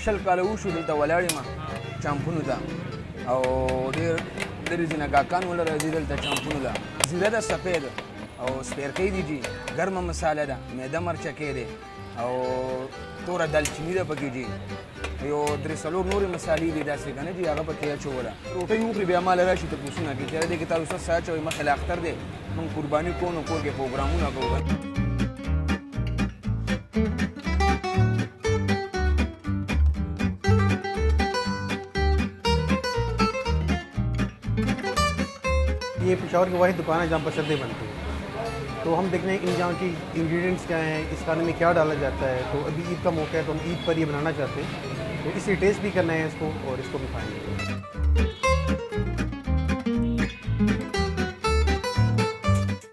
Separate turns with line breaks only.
شل کاله وشو دلته ولاړ یم چمپونو ته او ډېر لرې ځینې کاکان وله راځي دلته چمپونو ته زیره ده سفید او سپیرکۍ دي جي ګرمه مساله ده معده مرچکۍ دی او توره دالچیني ده پکې جي یو درې څلور نورې مسالې دي داسې که نه جي هغه پکې اچوله روټۍ وخوري بیا ما له راشي تپوسونه کوي چې دې کې تاسو څه اچوئ مخکې له اختر دی موږ قرباني کوو نو کور کې پروګرامونه کوو
یہ پشاور کی واحد دکان ہے جہاں پر سردیں بنتی ہیں تو ہم دیکھ رہے ہیں ان جہاں کی انگریڈینٹس کیا ہیں اس کھانے میں کیا ڈالا جاتا ہے تو ابھی عید کا موقع ہے تو ہم عید پر یہ بنانا چاہتے ہیں تو اس لیے ٹیسٹ بھی کرنا ہے اس کو اور اس کو بھی کھائیں گے